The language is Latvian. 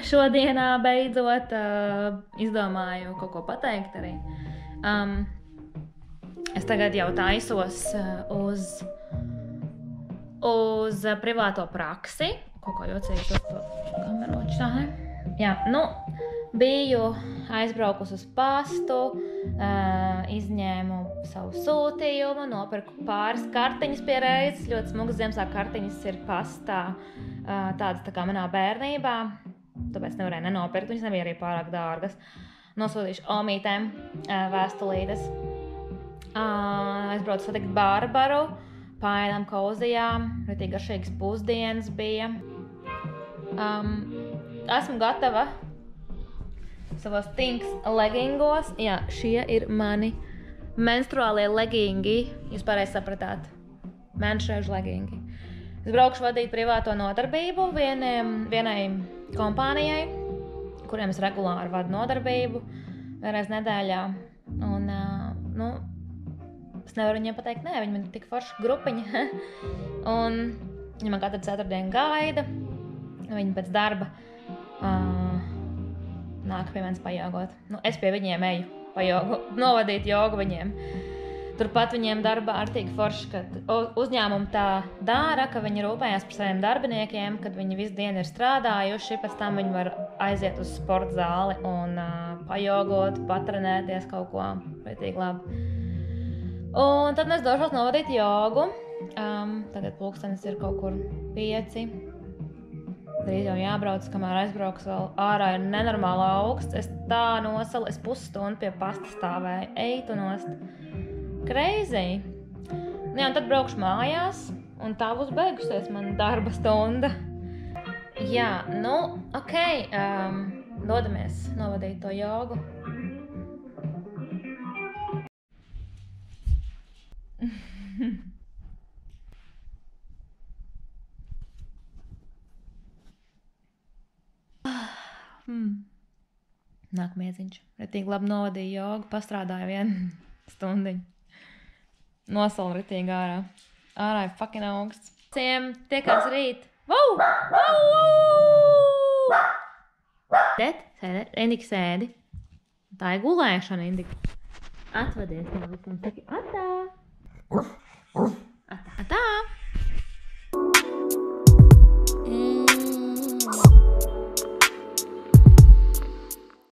šodienā beidzot izdomāju kaut ko pateikt arī. Es tagad jau taisos uz privāto praksi. Kaut ko jocīgi uz to kameroču tā, ne? Jā, biju aizbraukus uz pastu, izņēmu savu sūtījumu, nopirku pāris kartiņas pie reizes. Ļoti smugas Ziemassvētku kartiņas ir pastā, tādas tā kā manā bērnībā. Tāpēc nevarēju nenopirkt, viņas nebija arī pārāk dārgas. Nosūtīšu omītēm vēstulītes. Aizbraucu satikt Barbaru, paēdām kauzijām, ritīgi garšīgas pusdienas bija. Esmu gatava savos Tinks legingos. Jā, šie ir mani menstruālie legingi, jūs pareizi sapratāt. Menstruēžu legingi. Es braukšu vadīt privāto nodarbību vienai kompānijai, kuriem es regulāri vadu nodarbību vienreiz nedēļā. Un, es nevaru viņiem pateikt, nē, viņi man ir tik forša grupiņa. Un viņi man katru ceturtdienu gaida. Viņi pēc darba nāk pie manis pajogot. Es pie viņiem eju pajogu, novadīt jogu viņiem. Turpat viņiem darbā ārtīgi forši, kad uzņēmumi tā dara, ka viņi rūpējās par saviem darbiniekiem, kad viņi visu dienu ir strādājuši, pēc tam viņi var aiziet uz sporta zāli un pajogot, patrenēties kaut ko pretīgi labi. Un tad es došos novadīt jogu. Tagad pulkstenis ir kaut kur 5. Drīz jau jābrauc, kamēr aizbrauks vēl ārā ir nenormāli augsts. Es tā nosalu, es pusstundu pie pasta stāvēju, eitu nost. Crazy. Jā, un tad braukšu mājās, un tā būs beigusies mana darba stunda. Jā, ok, dodamies novadīt to jogu. Nāk miedziņš. Ritīgi labi novadīju jogu, pastrādāju 1 stundiņu. Nosalu ritīgi ārā. Ārā ir fucking augsts. Tiekās rīt. Vau! Sēdēt. Indika sēdi. Tā ir gulēšana, Indika. Atvadies no visiem. Saki, atā! Atā!